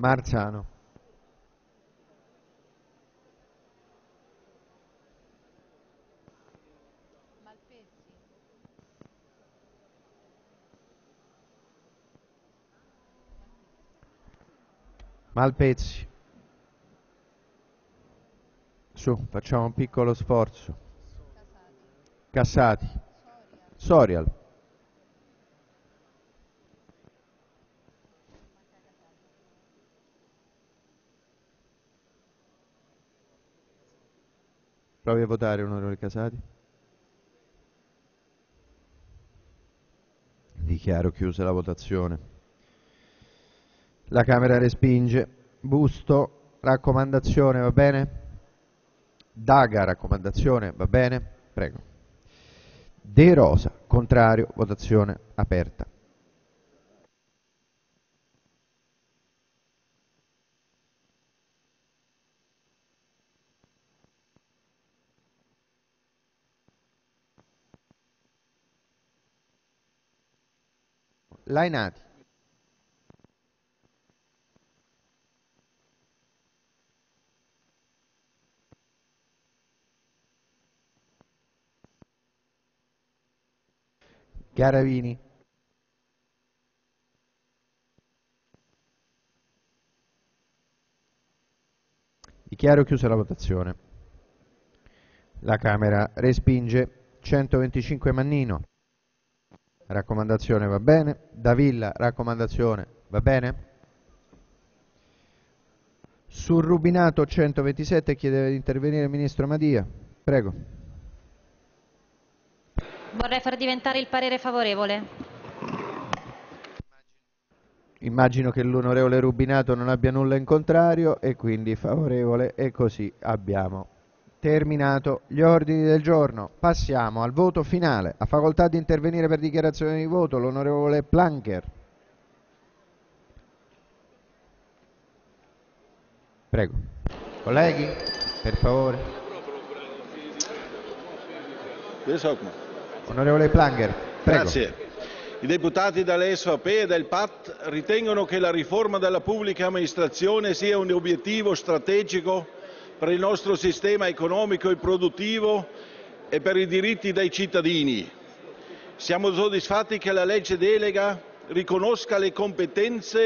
Marzano. Malpezzi. Su, facciamo un piccolo sforzo. Cassati. Sorial. Provi a votare, onorevole Casati. Dichiaro chiusa la votazione. La Camera respinge. Busto, raccomandazione, va bene? Daga, raccomandazione, va bene? Prego. De Rosa, contrario, votazione aperta. Lainati. Garavini. Dichiaro chiusa la votazione. La Camera respinge. 125 Mannino. Raccomandazione va bene. Davilla, raccomandazione va bene. Sul rubinato 127 chiede di intervenire il Ministro Madia. Prego. Vorrei far diventare il parere favorevole. Immagino che l'onorevole Rubinato non abbia nulla in contrario e quindi favorevole, e così abbiamo terminato gli ordini del giorno. Passiamo al voto finale. Ha facoltà di intervenire per dichiarazione di voto l'onorevole Planker. Prego. Colleghi, per favore. Onorevole Planker, prego. Grazie. I deputati dell'SVP e del PAT ritengono che la riforma della pubblica amministrazione sia un obiettivo strategico per il nostro sistema economico e produttivo e per i diritti dei cittadini. Siamo soddisfatti che la legge delega riconosca le competenze